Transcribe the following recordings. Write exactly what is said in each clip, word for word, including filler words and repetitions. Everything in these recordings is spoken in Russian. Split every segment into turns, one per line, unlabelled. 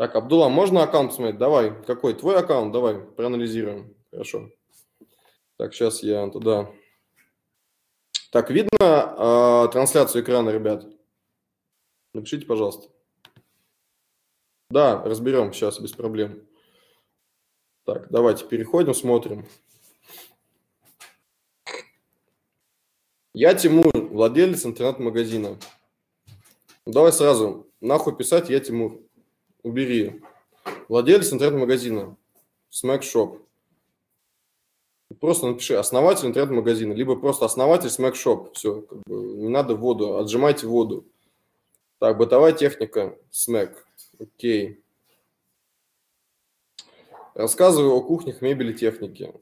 Так, Абдулла, можно аккаунт смотреть? Давай. Какой? Твой аккаунт? Давай, проанализируем. Хорошо. Так, сейчас я туда. Так, видно э, трансляцию экрана, ребят? Напишите, пожалуйста. Да, разберем сейчас, без проблем. Так, давайте переходим, смотрим. Я Тимур, владелец интернет-магазина. Давай сразу, нахуй писать я Тимур. Убери. Владелец интернет-магазина. Smack Shop. Просто напиши основатель интернет-магазина, либо просто основатель Smack Shop. Все, как бы, не надо воду, отжимайте воду. Так, бытовая техника. Smack. Окей. Рассказываю о кухнях, мебели, технике.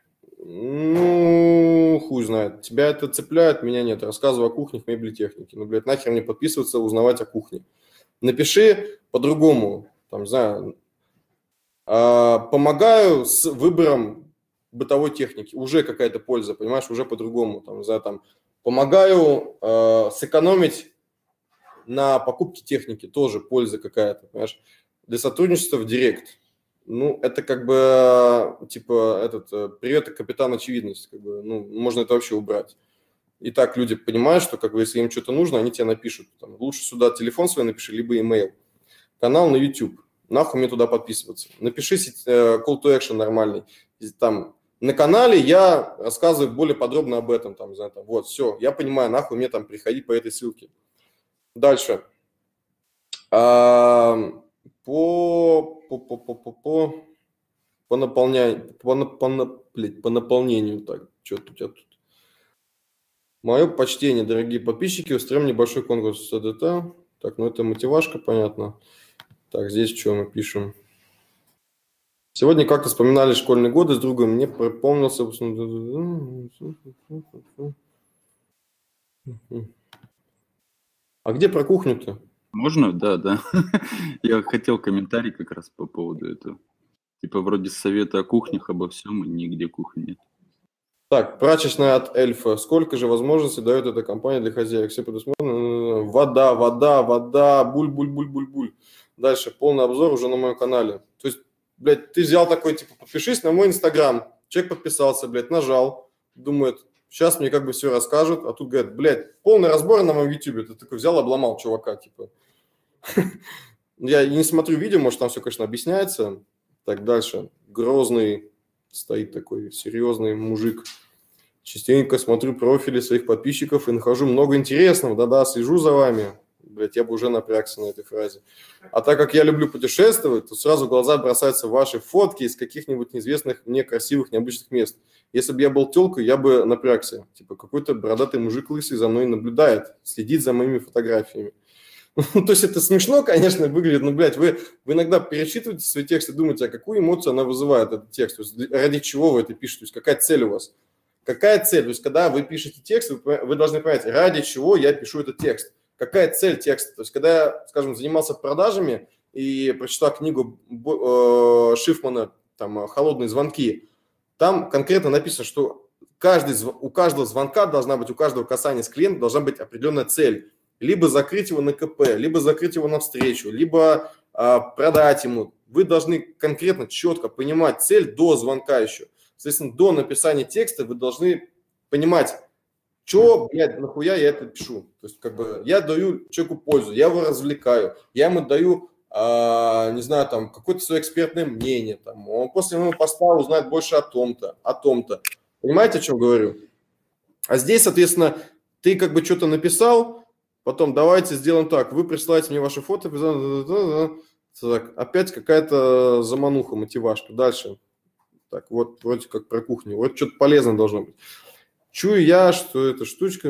Ну, хуй знает. Тебя это цепляет, меня нет. Рассказываю о кухнях, мебели, технике. Ну, блядь, нахер мне подписываться, узнавать о кухне. Напиши по-другому. Там, не знаю, э, помогаю с выбором бытовой техники. Уже какая-то польза, понимаешь, уже по-другому. Там, не знаю, там, помогаю э, сэкономить на покупке техники. Тоже польза какая-то, понимаешь. Для сотрудничества в Директ. Ну, это как бы, типа, этот, привет, капитан очевидность, как бы, ну, можно это вообще убрать. И так люди понимают, что, как бы, если им что-то нужно, они тебе напишут. Там, лучше сюда телефон свой напиши, либо имейл. Канал на YouTube. Нахуй мне туда подписываться. Напиши э, call to action нормальный. Там, на канале я рассказываю более подробно об этом. Там, знаю, там, вот, все, я понимаю, нахуй мне там приходить по этой ссылке. Дальше. А, по, по, по, по, по, по, по наполнению, по, по, блядь, по наполнению, так, что-то у тебя тут. Мое почтение, дорогие подписчики, устроим небольшой конкурс. Так, ну это мотивашка, понятно. Так, здесь что мы пишем? Сегодня как-то вспоминали школьные годы с другом, мне припомнился... А где про кухню-то?
Можно? Да, да. Я хотел комментарий как раз по поводу этого. Типа вроде совета о кухнях, обо всем, и нигде кухни нет.
Так, прачечная от Эльфа. Сколько же возможностей дает эта компания для хозяек? Все предусмотрено. Вода, вода, вода, буль-буль-буль-буль-буль. Дальше, полный обзор уже на моем канале. То есть, блядь, ты взял такой, типа, подпишись на мой Инстаграм. Человек подписался, блядь, нажал. Думает, сейчас мне как бы все расскажут. А тут говорят, блядь, полный разбор на моем Ютубе. Ты такой взял, обломал чувака, типа. Я не смотрю видео, может, там все, конечно, объясняется. Так, дальше. Грозный стоит такой серьезный мужик. Частенько смотрю профили своих подписчиков и нахожу много интересного. Да-да, слежу за вами. Блять, я бы уже напрягся на этой фразе. А так как я люблю путешествовать, то сразу в глаза бросаются ваши фотки из каких-нибудь неизвестных мне красивых, необычных мест. Если бы я был тёлкой, я бы напрягся. Типа какой-то бородатый мужик лысый за мной наблюдает, следит за моими фотографиями. То есть это смешно, конечно, выглядит, но, блядь, вы, вы иногда перечитываете свой текст и думаете, а какую эмоцию она вызывает, этот текст, то есть ради чего вы это пишете, то есть какая цель у вас. Какая цель? То есть когда вы пишете текст, вы, вы должны понять, ради чего я пишу этот текст. Какая цель текста? То есть когда я, скажем, занимался продажами и прочитал книгу э, Шифмана там, «Холодные звонки», там конкретно написано, что каждый, у каждого звонка должна быть, у каждого касания с клиентом должна быть определенная цель. Либо закрыть его на КП, либо закрыть его на встречу, либо э, продать ему. Вы должны конкретно, четко понимать цель до звонка еще. Соответственно, до написания текста вы должны понимать, что, блядь, нахуя я это пишу. То есть, как бы, я даю человеку пользу, я его развлекаю, я ему даю, э, не знаю, там, какое-то свое экспертное мнение. Там, он после моего поста узнает больше о том-то, о том-то. Понимаете, о чем говорю? А здесь, соответственно, ты как бы что-то написал, потом давайте сделаем так, вы присылаете мне ваши фото, так, опять какая-то замануха, мотивашка. Дальше. Так, вот вроде как про кухню. Вот что-то полезное должно быть. Чую я, что эта штучка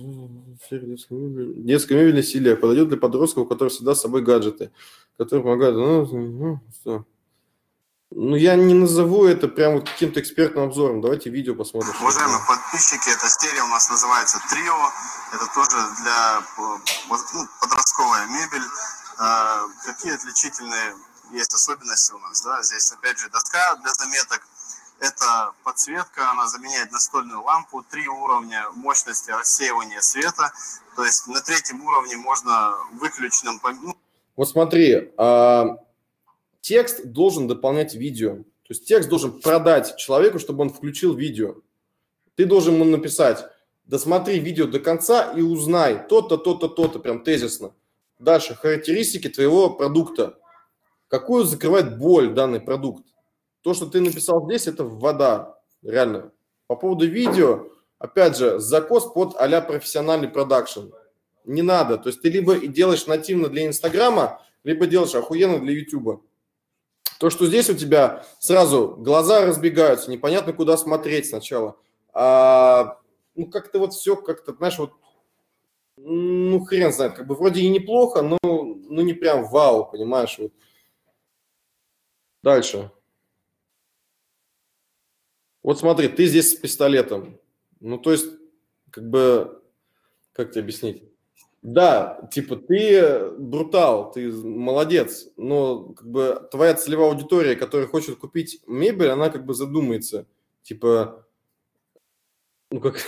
детская мебель силе подойдет для подростков, у которых всегда с собой гаджеты, которые помогают. Ну, ну, что? Ну, я не назову это прям вот каким-то экспертным обзором. Давайте видео посмотрим.
Уважаемые подписчики, эта серия у нас называется «Трио». Это тоже для ну, подростковая мебель. А, какие отличительные есть особенности у нас? Да? Здесь, опять же, доска для заметок. Это подсветка, она заменяет настольную лампу. Три уровня мощности рассеивания света. То есть на третьем уровне можно выключенным...
Вот смотри, а... текст должен дополнять видео. То есть текст должен продать человеку, чтобы он включил видео. Ты должен ему написать: досмотри видео до конца и узнай то-то, то-то, то-то, прям тезисно. Дальше, характеристики твоего продукта. Какую закрывает боль данный продукт? То, что ты написал здесь, это вода, реально. По поводу видео, опять же, закос под а-ля профессиональный продакшн. Не надо. То есть ты либо делаешь нативно для Инстаграма, либо делаешь охуенно для Ютуба. То, что здесь у тебя сразу глаза разбегаются, непонятно, куда смотреть сначала. А, ну, как-то вот все, как-то, знаешь, вот, ну, хрен знает, как бы вроде и неплохо, но ну, не прям вау, понимаешь. Вот. Дальше. Вот смотри, ты здесь с пистолетом. Ну, то есть, как бы, как тебе объяснить? Да, типа, ты брутал, ты молодец, но как бы твоя целевая аудитория, которая хочет купить мебель, она как бы задумается. Типа, ну как...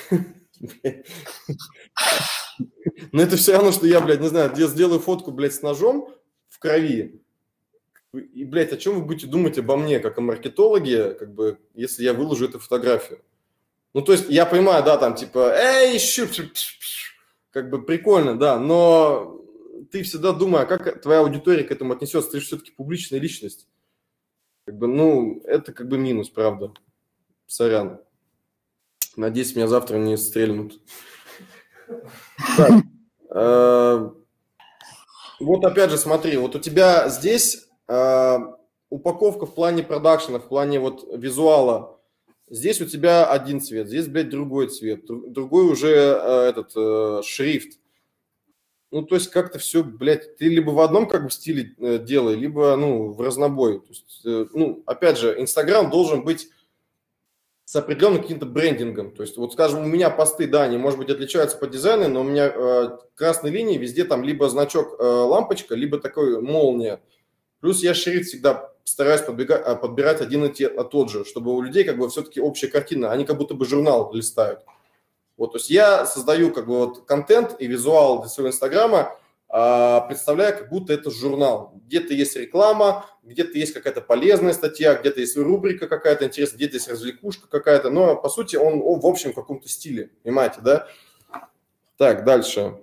Но это все равно, что я, блядь, не знаю, я сделаю фотку, блядь, с ножом в крови. И, блядь, о чем вы будете думать обо мне, как о маркетологе, как бы, если я выложу эту фотографию? Ну, то есть, я понимаю, да, там, типа, эй, щуп, как бы прикольно, да, но ты всегда думай, а как твоя аудитория к этому отнесется? Ты же все-таки публичная личность. Как бы, ну, это как бы минус, правда. Сорян. Надеюсь, меня завтра не стрельнут. Так, э, вот опять же, смотри, вот у тебя здесь э, упаковка в плане продакшена, в плане вот визуала. Здесь у тебя один цвет, здесь, блядь, другой цвет, другой уже э, этот э, шрифт. Ну, то есть как-то все, блядь, ты либо в одном как бы стиле э, делай, либо, ну, в разнобой. То есть, э, ну, опять же, Инстаграм должен быть с определенным каким-то брендингом. То есть, вот, скажем, у меня посты, да, они, может быть, отличаются по дизайну, но у меня э, красной линии везде там либо значок э, лампочка, либо такой молния. Плюс я шрифт всегда стараюсь подбегать, подбирать один и те, а тот же, чтобы у людей как бы все-таки общая картина, они как будто бы журнал листают. Вот, то есть я создаю как бы вот контент и визуал для своего Инстаграма, а, представляя, как будто это журнал. Где-то есть реклама, где-то есть какая-то полезная статья, где-то есть рубрика какая-то интересная, где-то есть развлекушка какая-то, но по сути он, он в общем в каком-то стиле, понимаете, да? Так, дальше.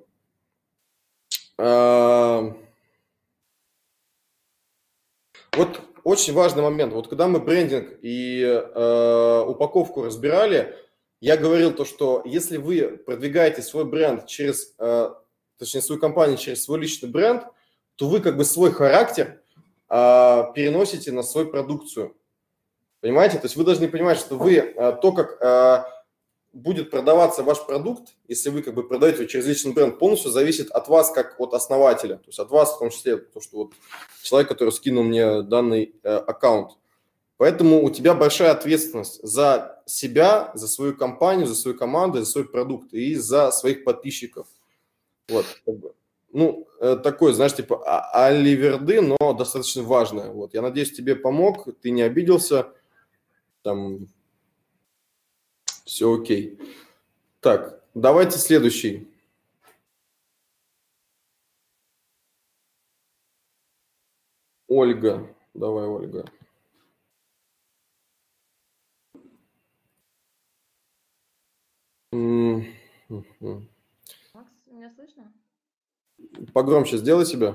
А, вот очень важный момент. Вот когда мы брендинг и э, упаковку разбирали, я говорил то, что если вы продвигаете свой бренд через, э, точнее, свою компанию через свой личный бренд, то вы как бы свой характер э, переносите на свою продукцию. Понимаете? То есть вы должны понимать, что вы, э, то, как э, будет продаваться ваш продукт, если вы как бы продаете его через личный бренд, полностью зависит от вас как от основателя. То есть от вас в том числе, то, что вот человек, который скинул мне данный э, аккаунт. Поэтому у тебя большая ответственность за себя, за свою компанию, за свою команду, за свой продукт и за своих подписчиков. Вот. Ну, такой, знаешь, типа аливерды, но достаточно важное. Вот. Я надеюсь, тебе помог, ты не обиделся. Там все окей. Так, давайте следующий. Ольга. Давай, Ольга.
Макс, меня слышно?
Погромче сделай себя.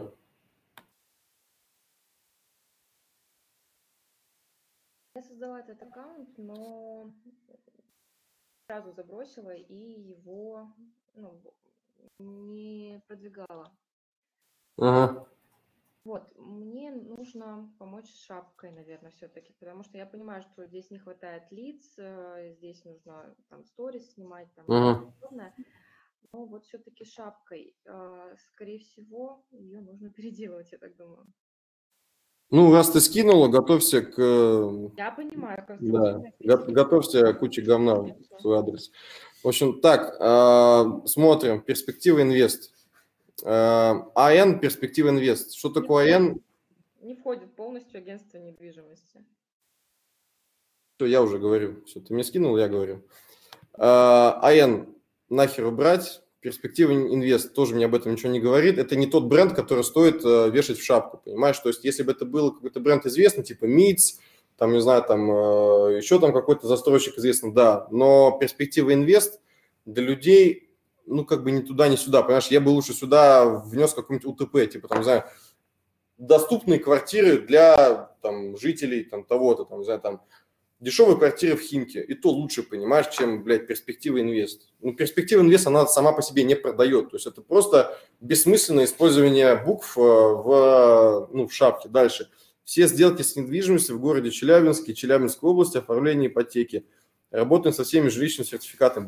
Я создала этот аккаунт, но сразу забросила и его ну, не продвигала.
Ага.
Вот, мне нужно помочь с шапкой, наверное, все-таки, потому что я понимаю, что здесь не хватает лиц, здесь нужно там сторис снимать, там
Ага.
подобное. Но вот все-таки шапкой, скорее всего, ее нужно переделывать, я так думаю.
Ну, раз ты скинула, готовься к...
Я понимаю, как
да, готовься к куче говна в свой адрес. В общем, так, э, смотрим. Перспектива инвест. Э, АН, перспектива инвест. Что такое АН?
Не входит полностью агентство недвижимости.
Все, я уже говорю. Все, ты мне скинул, я говорю. Э, АН нахер убрать. Перспектива Инвест тоже мне об этом ничего не говорит. Это не тот бренд, который стоит э, вешать в шапку, понимаешь? То есть если бы это был какой-то бренд известный, типа МИЦ, там, не знаю, там э, еще там какой-то застройщик известный, да. Но перспектива Инвест для людей, ну, как бы ни туда, ни сюда, понимаешь? Я бы лучше сюда внес какой-нибудь УТП, типа, там, не знаю, доступные квартиры для там, жителей там, того-то, там, не знаю, там, дешевые квартиры в Химке, и то лучше, понимаешь, чем, блядь, перспектива Инвест. Ну, перспектива Инвест, она сама по себе не продает, то есть это просто бессмысленное использование букв в, ну, в шапке. Дальше. Все сделки с недвижимостью в городе Челябинске, Челябинской области, оформление ипотеки. Работаем со всеми жилищными сертификатами.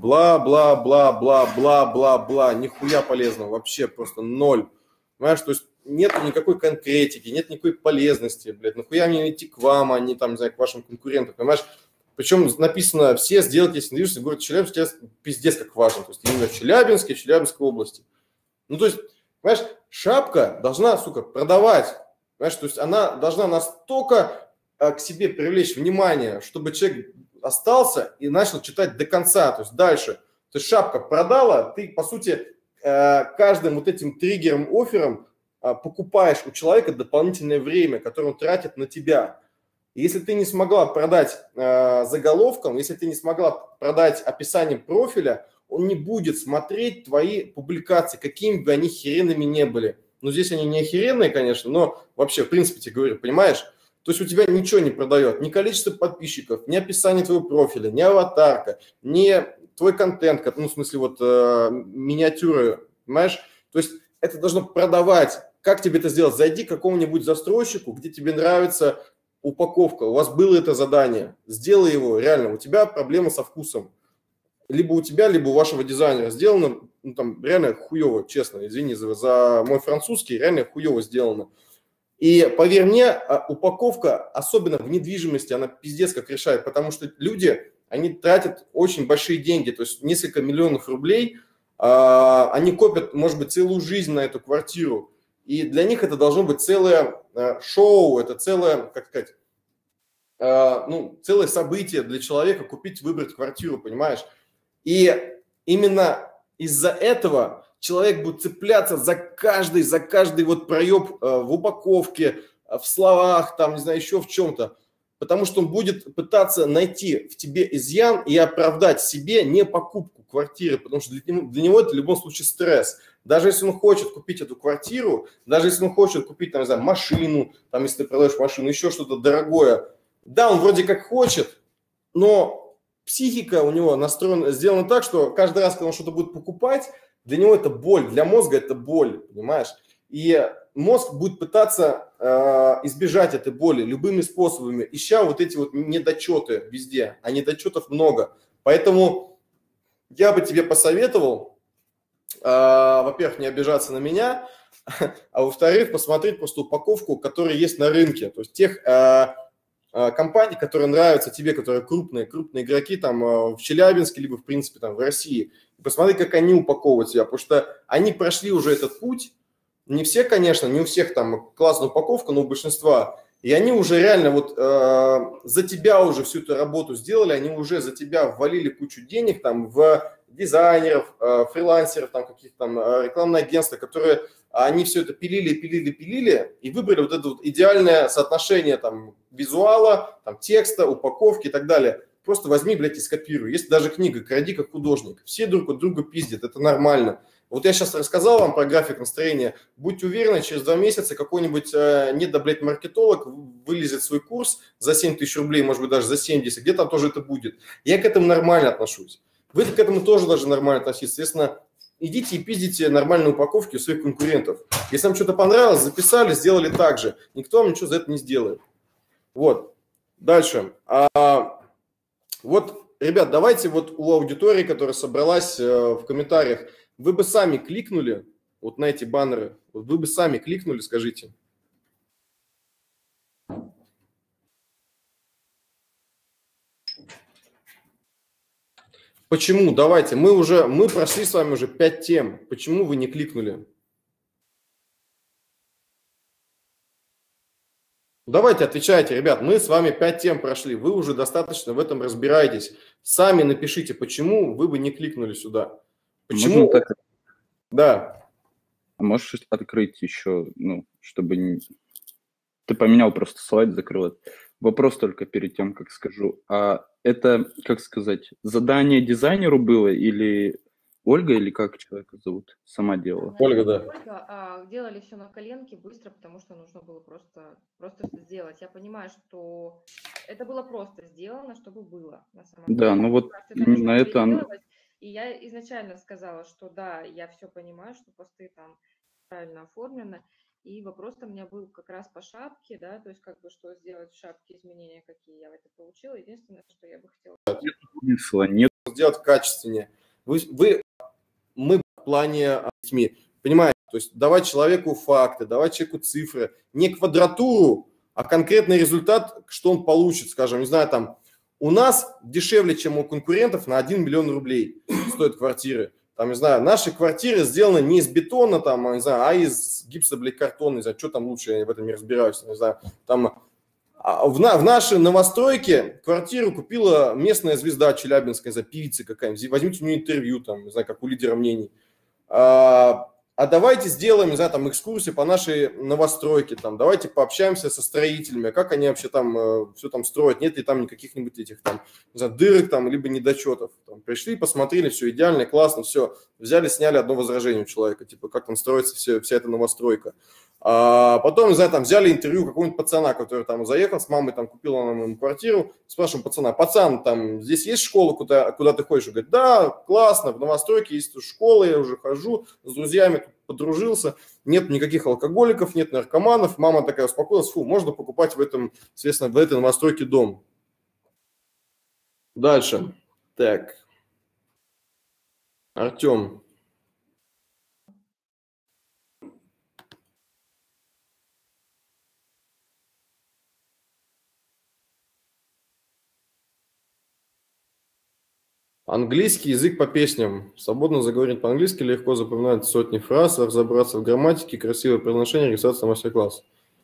Бла-бла-бла-бла-бла-бла-бла. Нихуя полезного, вообще просто ноль. Понимаешь, то есть нет никакой конкретики, нет никакой полезности, блядь. Нахуя мне идти к вам, а не там, не знаю, к вашим конкурентам, понимаешь? Причем написано, все сделки с недвижимостью в городе Челябинске, пиздец как важно. То есть именно в Челябинске, в Челябинской области. Ну, то есть, понимаешь, шапка должна, сука, продавать. Понимаешь, то есть она должна настолько а, к себе привлечь внимание, чтобы человек остался и начал читать до конца, то есть дальше. То есть шапка продала, ты, по сути, каждым вот этим триггером, оффером покупаешь у человека дополнительное время, которое он тратит на тебя. И если ты не смогла продать заголовком, если ты не смогла продать описанием профиля, он не будет смотреть твои публикации, какими бы они херенными не были. Ну, здесь они не охеренные, конечно, но вообще, в принципе, тебе говорю, понимаешь? То есть у тебя ничего не продает, ни количество подписчиков, ни описание твоего профиля, ни аватарка, ни твой контент, ну, в смысле, вот э, миниатюры, понимаешь? То есть это должно продавать. Как тебе это сделать? Зайди к какому-нибудь застройщику, где тебе нравится упаковка, у вас было это задание, сделай его, реально, у тебя проблема со вкусом. Либо у тебя, либо у вашего дизайнера сделано, ну, там, реально хуево, честно, извини за, за мой французский, реально хуево сделано. И поверь мне, упаковка, особенно в недвижимости, она пиздец как решает, потому что люди, они тратят очень большие деньги, то есть несколько миллионов рублей, они копят, может быть, целую жизнь на эту квартиру, и для них это должно быть целое шоу, это целое, как сказать, ну, целое событие для человека купить, выбрать квартиру, понимаешь? И именно из-за этого человек будет цепляться за каждый, за каждый вот проеб э, в упаковке, в словах, там, не знаю, еще в чем-то. Потому что он будет пытаться найти в тебе изъян и оправдать себе не покупку квартиры, потому что для него, для него это в любом случае стресс. Даже если он хочет купить эту квартиру, даже если он хочет купить, там, не знаю, машину, там, если ты продаешь машину, еще что-то дорогое. Да, он вроде как хочет, но психика у него настроена, сделана так, что каждый раз, когда он что-то будет покупать, для него это боль, для мозга это боль, понимаешь? И мозг будет пытаться э, избежать этой боли любыми способами, ища вот эти вот недочеты везде, а недочетов много. Поэтому я бы тебе посоветовал, э, во-первых, не обижаться на меня, а во-вторых, посмотреть просто упаковку, которая есть на рынке, то есть тех э, э, компаний, которые нравятся тебе, которые крупные, крупные игроки там э, в Челябинске, либо в принципе там в России. Посмотри, как они упаковывают себя, потому что они прошли уже этот путь. Не все, конечно, не у всех там классная упаковка, но у большинства. И они уже реально вот э, за тебя уже всю эту работу сделали, они уже за тебя ввалили кучу денег там в дизайнеров, э, фрилансеров, там каких-то там э, рекламные агентства, которые они все это пилили, пилили, пилили и выбрали вот это вот идеальное соотношение там визуала, там текста, упаковки и так далее. Просто возьми, блядь, и скопируй. Есть даже книга «Кради как художник». Все друг от друга пиздят, это нормально. Вот я сейчас рассказал вам про график настроения. Будьте уверены, через два месяца какой-нибудь э, недо, блядь, маркетолог вылезет свой курс за семь тысяч рублей, может быть, даже за семьдесят. Где там тоже это будет. Я к этому нормально отношусь. Вы к этому тоже должны нормально относиться. Соответственно, идите и пиздите нормальные упаковки у своих конкурентов. Если вам что-то понравилось, записали, сделали так же. Никто вам ничего за это не сделает. Вот. Дальше. А, вот, ребят, давайте вот у аудитории, которая собралась э, в комментариях, вы бы сами кликнули вот на эти баннеры, вот вы бы сами кликнули, скажите. Почему? Давайте, мы уже, мы прошли с вами уже пять тем. Почему вы не кликнули? Давайте отвечайте, ребят, мы с вами пять тем прошли, вы уже достаточно в этом разбираетесь. Сами напишите, почему вы бы не кликнули сюда. Почему?
Можно так,
Да.
А можешь открыть еще, ну, чтобы... Не... Ты поменял просто слайд, закрыл это. Вопрос только перед тем, как скажу. А это, как сказать, задание дизайнеру было или Ольга, или как человека зовут, сама делала?
Ольга, да.
Ольга, а, делали все на коленке быстро, потому что нужно было просто, просто сделать. Я понимаю, что это было просто сделано, чтобы было на самом деле.
Да, ну вот именно это...
И я изначально сказала, что да, я все понимаю, что посты там правильно оформлены. И вопрос у меня был как раз по шапке, да, то есть как бы что сделать в шапке, изменения какие я в это получила. Единственное, что я бы хотела...
Нет смысла, нет.
Сделать качественнее. Вы, вы, мы в плане СМИ, понимаете, то есть давать человеку факты, давать человеку цифры, не квадратуру, а конкретный результат, что он получит, скажем, не знаю, там, у нас дешевле, чем у конкурентов на один миллион рублей стоят квартиры. Там, не знаю, наши квартиры сделаны не из бетона, там, не знаю, а из гипсобликартона, не знаю, что там лучше, я в этом не разбираюсь, не знаю. Там, в, на, в нашей новостройке квартиру купила местная звезда Челябинска, не знаю, певица какая-нибудь, возьмите у нее интервью, там, не знаю, как у лидера мнений. А, а давайте сделаем, не знаю, там, экскурсию по нашей новостройке, там, давайте пообщаемся со строителями, как они вообще там э, все там строят, нет ли там никаких-нибудь этих там, не знаю, дырок там, либо недочетов. Там, пришли, посмотрели, все идеально, классно, все. Взяли, сняли одно возражение у человека, типа, как там строится все, вся эта новостройка. А потом, не знаю, там, взяли интервью какого-нибудь пацана, который там заехал с мамой, там, купила нам ему квартиру, спрашиваем пацана, пацан, там, здесь есть школа, куда, куда ты ходишь? Он говорит, да, классно, в новостройке есть школа, я уже хожу, с друзьями подружился, нет никаких алкоголиков, нет наркоманов. Мама такая успокоилась, фу, можно покупать в этом, соответственно, в этой новостройке дом. Дальше. Так. Артем. Английский язык по песням. Свободно заговорить по-английски, легко запоминать сотни фраз, разобраться в грамматике, красивое произношение, регистрация на мастер-класс.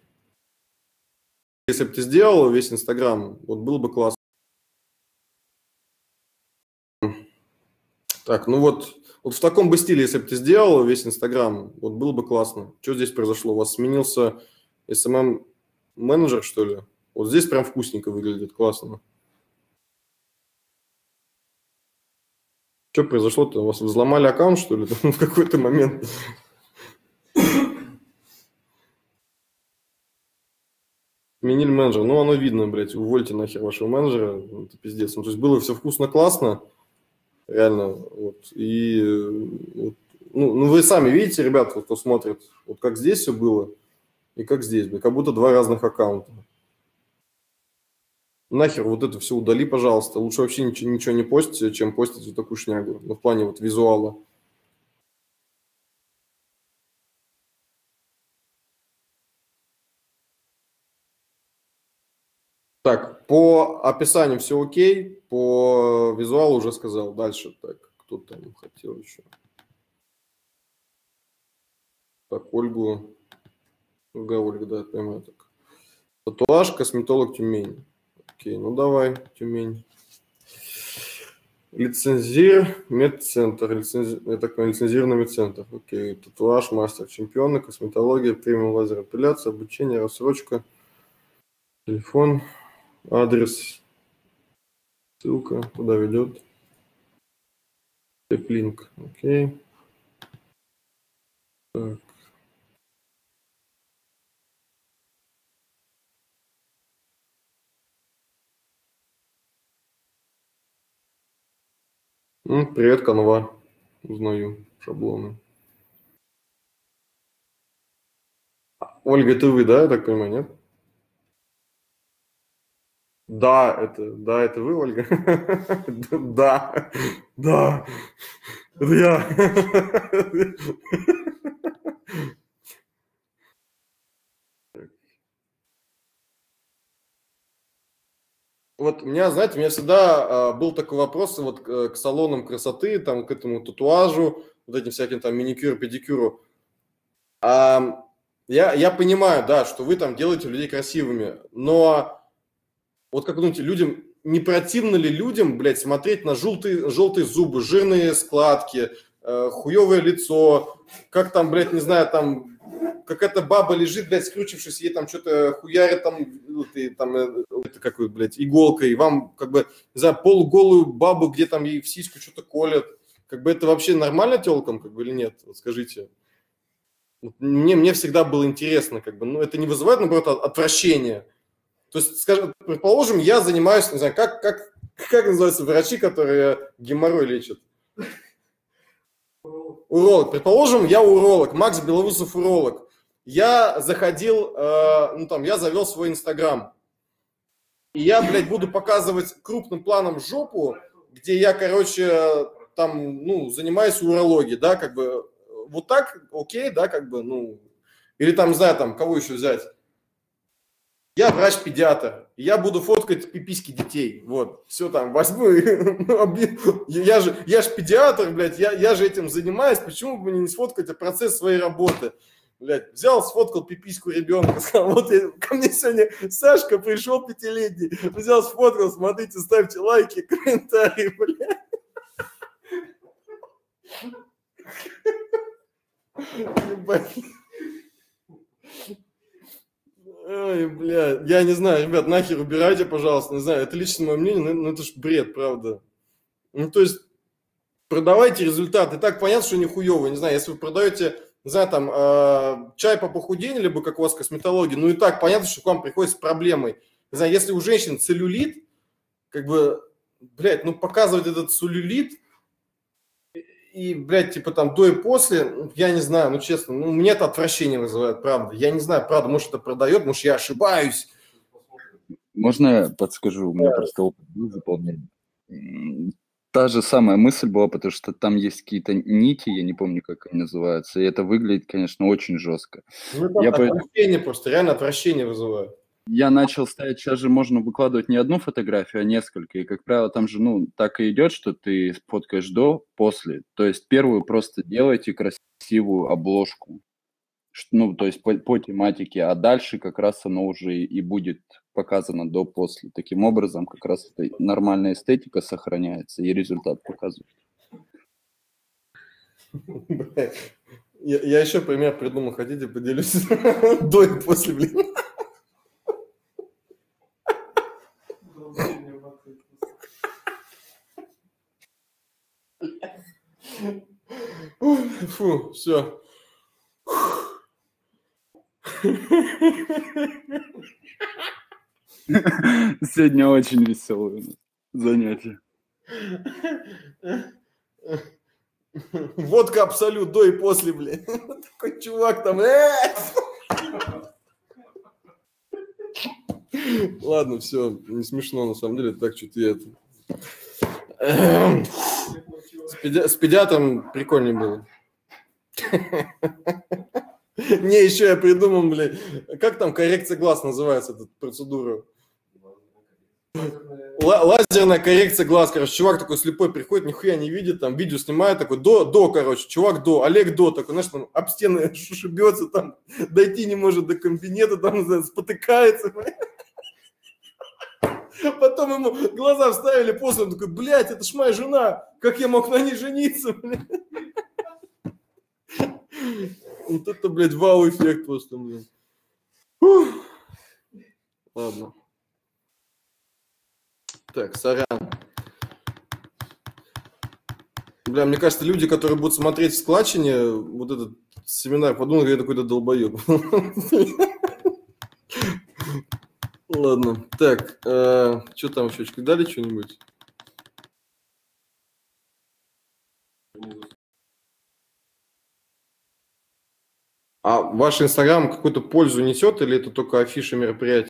Если бы ты сделал весь Инстаграм, вот было бы классно. Так, ну вот, вот в таком бы стиле, если бы ты сделал весь Инстаграм, вот было бы классно. Что здесь произошло? У вас сменился эс эм эм-менеджер, что ли? Вот здесь прям вкусненько выглядит, классно. Что произошло-то? У вас взломали аккаунт, что ли, в какой-то момент? Сменили менеджера. Ну, оно видно, блядь, увольте нахер вашего менеджера. Это пиздец. Ну, то есть было все вкусно, классно. Реально. Вот. И, вот, ну, ну, вы сами видите, ребята, вот, кто смотрит, вот как здесь все было и как здесь. Блядь, как будто два разных аккаунта. Нахер вот это все удали, пожалуйста. Лучше вообще ничего, ничего не постить, чем постить вот такую шнягу. Ну, в плане вот визуала. Так, по описанию все окей, по визуалу уже сказал. Дальше, так, кто там хотел еще? Так, Ольгу. Ольга, Ольга, да, понимаю так. Татуаж, косметолог, Тюмень. Окей, ну давай, Тюмень. Лицензир, медцентр. Лицензи... Я так понимаю, лицензированный медцентр. Окей, татуаж, мастер чемпиона, косметология, премиум лазер эпиляция, обучение, рассрочка, телефон, адрес, ссылка, куда ведет. Теплинк, окей. Так. Ну, привет, канва. Узнаю шаблоны. Ольга, это вы, да, я так понимаю, нет? Да, это, да, это вы, Ольга? Да, да, это я. Вот у меня, знаете, у меня всегда а, был такой вопрос вот к, к салонам красоты, там, к этому татуажу, вот этим всяким там маникюр, педикюру. А, я, я понимаю, да, что вы там делаете людей красивыми, но вот как вы думаете, людям, не противно ли людям, блядь, смотреть на желтые, желтые зубы, жирные складки, э, хуевое лицо, как там, блядь, не знаю, там какая-то баба лежит, блядь, скрючившись, ей там что-то хуярит там, ну, ты, там э, это какой, блядь, иголкой, и вам как бы, не знаю, полуголую бабу, где там ей в сиську что-то колят. Как бы это вообще нормально телкам, как бы, или нет? Вот скажите. Мне, мне всегда было интересно, как бы, ну, это не вызывает, наоборот, отвращение. То есть, скажем, предположим, я занимаюсь, не знаю, как, как, как называются врачи, которые геморрой лечат? Уролог. Предположим, я уролог, Макс Белоусов уролог. Я заходил, э, ну, там, я завел свой Инстаграм. И я, блядь, буду показывать крупным планом жопу, где я, короче, там, ну, занимаюсь урологией, да, как бы, вот так, окей, да, как бы, ну, или там, не знаю, там, кого еще взять. Я врач-педиатр, я буду фоткать пиписьки детей, вот, все там, возьму, я же, я же педиатр, блядь, я, я же этим занимаюсь, почему бы не сфоткать процесс своей работы, блядь, взял, сфоткал пипиську ребенка, сказал, вот я, ко мне сегодня Сашка пришел пятилетний, взял, сфоткал, смотрите, ставьте лайки, комментарии, блядь. Ой, бля, я не знаю, ребят, нахер убирайте, пожалуйста, не знаю, это лично мое мнение, но это ж бред, правда. Ну, то есть, продавайте результат, и так понятно, что не хуёвый, не знаю, если вы продаете, не знаю, там, э, чай по похудению, либо как у вас косметология, ну и так понятно, что к вам приходит с проблемой. Не знаю, если у женщин целлюлит, как бы, блядь, ну показывать этот целлюлит, и, блядь, типа там до и после, я не знаю, ну честно, ну мне это отвращение вызывает, правда. Я не знаю, правда, может это продает, может я ошибаюсь.
Можно я подскажу? У меня да. Просто опыт был заполнен. Та же самая мысль была, потому что там есть какие-то нити, я не помню, как они называются, и это выглядит, конечно, очень жестко.
Ну, это я отвращение по... просто, реально отвращение вызывает.
Я начал ставить, сейчас же можно выкладывать не одну фотографию, а несколько. И, как правило, там же, ну, так и идет, что ты фоткаешь до, после. То есть первую просто делайте красивую обложку. Ну, то есть по, по тематике. А дальше как раз оно уже и будет показано до-после. Таким образом, как раз эта нормальная эстетика сохраняется и результат показывает.
Я, я еще пример придумал. Хотите, поделюсь? До и после, блин. Фу, все.
Сегодня очень веселое занятие.
Водка Абсолют до и после, блин. Такой чувак там. Ладно, все, не смешно на самом деле, так что-то я это... С, педи... С педиатром прикольнее было. Не, еще я придумал, блядь, как там коррекция глаз называется, эта процедура? Лазерная коррекция глаз, короче, чувак такой слепой приходит, нихуя не видит, там видео снимает, такой, до, до, короче, чувак до, Олег до, такой, знаешь, там об стены шибется, там, дойти не может до кабинета, там, знаю, спотыкается, блядь. Потом ему глаза вставили после, он такой, блядь, это ж моя жена, как я мог на ней жениться, блядь. Вот это, блядь, вау-эффект просто, блядь. Фух. Ладно. Так, сорян. Бля, мне кажется, люди, которые будут смотреть в складчине вот этот семинар, подумают, я какой-то долбоеб. Ладно. Так, что там еще? Дали что-нибудь? А ваш Инстаграм какую-то пользу несет или это только афиша мероприятия?